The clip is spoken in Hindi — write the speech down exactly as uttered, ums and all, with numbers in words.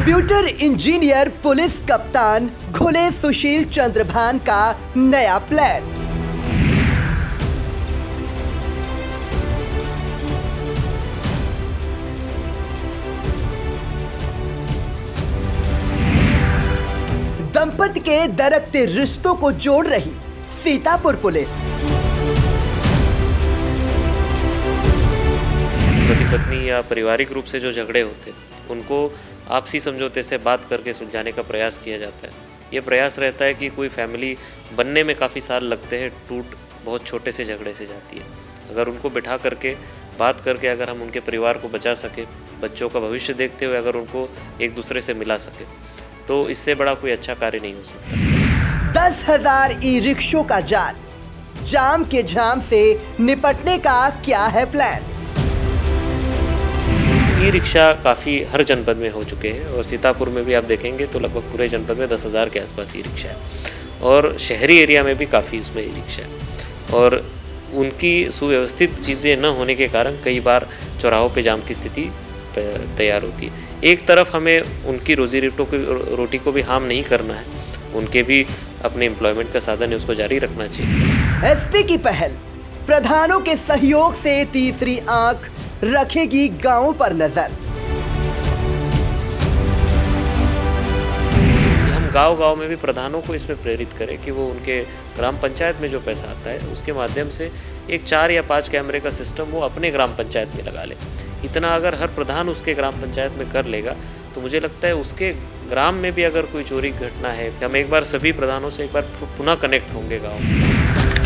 कंप्यूटर इंजीनियर पुलिस कप्तान घुले सुशील चंद्रभान का नया प्लान। दंपति के दरकते रिश्तों को जोड़ रही सीतापुर पुलिस। पति पत्नी या पारिवारिक रूप से जो झगड़े होते हैं उनको आपसी समझौते से बात करके सुलझाने का प्रयास किया जाता है। ये प्रयास रहता है कि कोई फैमिली बनने में काफ़ी साल लगते हैं, टूट बहुत छोटे से झगड़े से जाती है। अगर उनको बिठा करके बात करके अगर हम उनके परिवार को बचा सके, बच्चों का भविष्य देखते हुए अगर उनको एक दूसरे से मिला सके, तो इससे बड़ा कोई अच्छा कार्य नहीं हो सकता। दस हजार ई रिक्शों का जाल, जाम के झाम से निपटने का क्या है प्लान? ई रिक्शा काफ़ी हर जनपद में हो चुके हैं और सीतापुर में भी आप देखेंगे तो लगभग पूरे जनपद में दस हज़ार के आसपास ई रिक्शा है और शहरी एरिया में भी काफ़ी उसमें ई रिक्शा है। और उनकी सुव्यवस्थित चीज़ें न होने के कारण कई बार चौराहों पे जाम की स्थिति तैयार होती है। एक तरफ हमें उनकी रोजी रोटी को रोटी को भी हार्म नहीं करना है, उनके भी अपने एम्प्लॉयमेंट का साधन है, उसको जारी रखना चाहिए। एसपी की पहल प्रधानों के सहयोग से तीसरी आंख रखेगी गांवों पर नजर। हम गांव-गांव में भी प्रधानों को इसमें प्रेरित करें कि वो उनके ग्राम पंचायत में जो पैसा आता है उसके माध्यम से एक चार या पाँच कैमरे का सिस्टम वो अपने ग्राम पंचायत में लगा ले। इतना अगर हर प्रधान उसके ग्राम पंचायत में कर लेगा तो मुझे लगता है उसके ग्राम में भी अगर कोई चोरी घटना है, हम एक बार सभी प्रधानों से एक बार पुनः कनेक्ट होंगे गाँव में।